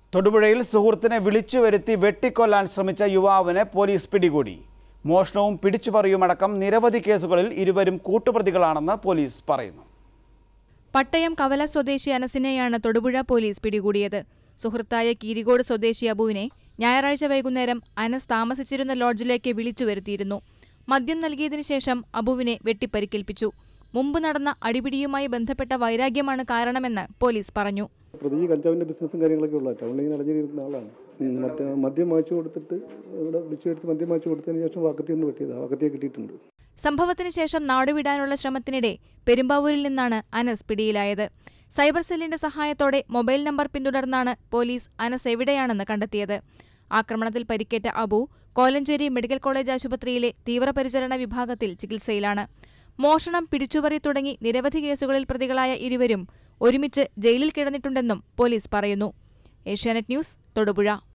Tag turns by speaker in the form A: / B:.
A: തൊടുപുഴയിൽ സുഹൃത്തിനെ വിളിച്ചു വരുത്തി വെട്ടിക്കൊല്ലാൻ ശ്രമിച്ച യുവാവിനെ പോലീസ് പിടികൂടി. മോഷണവും പിടിച്ചുപറിയുമടക്കം നിരവധി കേസുകളിൽ ഇരുവരും കൂട്ടുപ്രതികളാണെന്ന് പോലീസ് പറയുന്നു.
B: പട്ടയം കവല സ്വദേശി അനസിനെയാണ് തൊടുപുഴ പോലീസ് പിടികൂടിയത്. സുഹൃത്തായ കീരികോട് സ്വദേശി അബുവിനെ ഞായറാഴ്ച വൈകുന്നേരം അനസ് താമസിച്ചിരുന്ന ലോഡ്ജിലേക്ക് വിളിച്ചു വരുത്തിയിരുന്നു. മദ്യം നൽകിയതിനു ശേഷം അബുവിനെ വെട്ടിപ്പരിക്കേൽപ്പിച്ചു. മുമ്പ് നടന്ന അടിപിടിയുമായി ബന്ധപ്പെട്ട വൈരാഗ്യമാണ് കാരണമെന്ന് പോലീസ് പറഞ്ഞു.
C: പ്രതി കഞ്ചാവിൻ്റെ ബിസിനസ്സും കാര്യങ്ങളൊക്കെ ഉള്ള ടൗണിൽ അടഞ്ഞിരുന്ന ആളാണ്. മദ്യം വാങ്ങിച്ചു കൊടുത്തിട്ട് ഇവിടെ വിളിച്ചെടുത്ത് മദ്യം വാങ്ങിച്ചു കൊടുത്തതിന് ശേഷം വാക്കത്തി കൊണ്ട് വെട്ടിയതാണ്. വാക്കത്തിയെ കിട്ടിയിട്ടുണ്ട്.
B: സംഭവത്തിന് ശേഷം നാടുവിടാനുള്ള ശ്രമത്തിനിടെ പെരുമ്പാവൂരിൽ നിന്നാണ് അനസ് പിടിയിലായത്. സൈബർ സെല്ലിന്റെ സഹായത്തോടെ മൊബൈൽ നമ്പർ പിന്തുടർന്നാണ് പോലീസ് അനസ് എവിടെയാണെന്ന് കണ്ടെത്തിയത്. ആക്രമണത്തിൽ പരിക്കേറ്റ അബു കോലഞ്ചേരി മെഡിക്കൽ കോളേജ് ആശുപത്രിയിലെ തീവ്രപരിചരണ വിഭാഗത്തിൽ ചികിത്സയിലാണ്. മോഷണം, പിടിച്ചുപറി തുടങ്ങി നിരവധി കേസുകളിൽ പ്രതികളായ ഇരുവരും ഒരുമിച്ച് ജയിലിൽ കിടന്നിട്ടുണ്ടെന്നും പോലീസ് പറയുന്നു. ഏഷ്യാനെറ്റ് ന്യൂസ്, തൊടുപുഴ.